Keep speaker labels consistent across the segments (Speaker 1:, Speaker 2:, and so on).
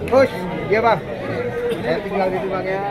Speaker 1: Push, iya bang. Saya tinggal di Bang ya.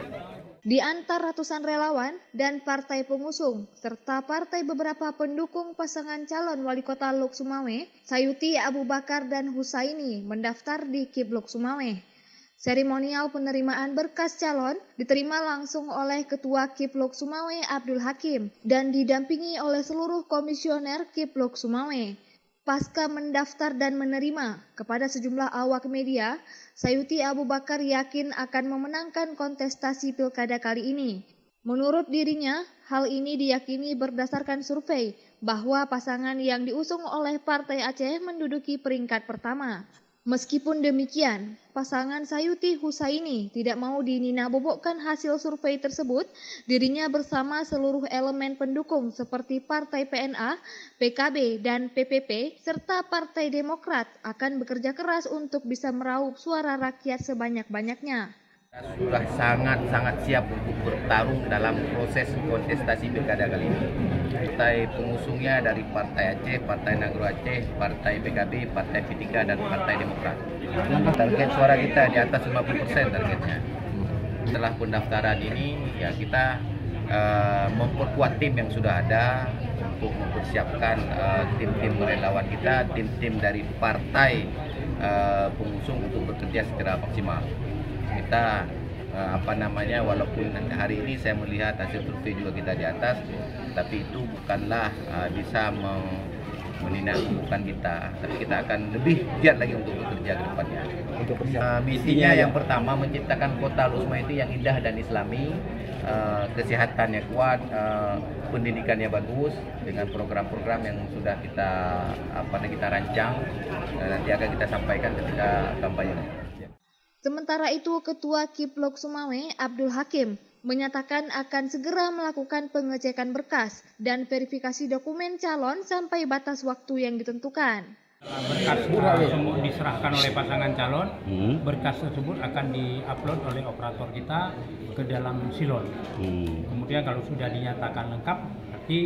Speaker 2: Di antara ratusan relawan dan partai pengusung, serta partai beberapa pendukung pasangan calon wali kota Lok Sumawe, Sayuti Abu Bakar dan Husaini mendaftar di KIP Lok Sumawe. Seremonial penerimaan berkas calon diterima langsung oleh Ketua KIP Lok Sumawe Abdul Hakim dan didampingi oleh seluruh komisioner KIP Lok Sumawe. Pasca mendaftar dan menerima kepada sejumlah awak media, Sayuti Abu Bakar yakin akan memenangkan kontestasi pilkada kali ini. Menurut dirinya, hal ini diyakini berdasarkan survei bahwa pasangan yang diusung oleh Partai Aceh menduduki peringkat pertama. Meskipun demikian, pasangan Sayuti Husaini tidak mau dinina-bobokkan hasil survei tersebut. Dirinya bersama seluruh elemen pendukung seperti Partai PNA, PKB, dan PPP, serta Partai Demokrat akan bekerja keras untuk bisa meraup suara rakyat sebanyak-banyaknya.
Speaker 3: Sudah sangat siap untuk bertarung dalam proses kontestasi pilkada kali ini. Partai pengusungnya dari Partai Aceh, Partai Nagro Aceh, Partai PKB, Partai P3 dan Partai Demokrat. Target suara kita di atas 50% targetnya. Setelah pendaftaran ini ya kita memperkuat tim yang sudah ada untuk mempersiapkan tim-tim relawan kita, tim-tim dari partai pengusung untuk bekerja secara maksimal. Kita walaupun hari ini saya melihat hasil survei juga kita di atas, tapi itu bukanlah bisa menindaklanjuti kita, tapi kita akan lebih giat lagi untuk bekerja ke depannya. Misinya yang pertama menciptakan kota Lok Sumawe itu yang indah dan islami, kesehatannya kuat, pendidikannya bagus dengan program-program yang sudah kita rancang dan nanti akan kita sampaikan ketika kampanye.
Speaker 2: Sementara itu, Ketua KIP Lok Sumawe Abdul Hakim menyatakan akan segera melakukan pengecekan berkas dan verifikasi dokumen calon sampai batas waktu yang ditentukan.
Speaker 4: Berkas semua diserahkan oleh pasangan calon, berkas tersebut akan diupload oleh operator kita ke dalam silon. Kemudian kalau sudah dinyatakan lengkap, berarti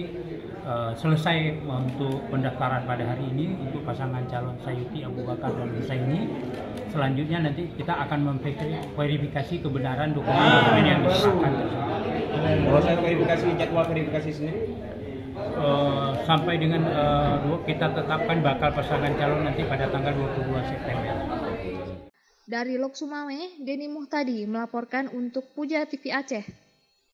Speaker 4: selesai untuk pendaftaran pada hari ini untuk pasangan calon Sayuti Abu Bakar dan Husaini. Selanjutnya nanti kita akan memverifikasi kebenaran dokumen yang diserahkan tersebut.
Speaker 5: Proses verifikasi, jadwal verifikasi sendiri?
Speaker 4: Sampai dengan kita tetapkan bakal pasangan calon nanti pada tanggal 22 September.
Speaker 2: Dari Lok Sumawe, Denny Muhtadi melaporkan untuk Puja TV Aceh.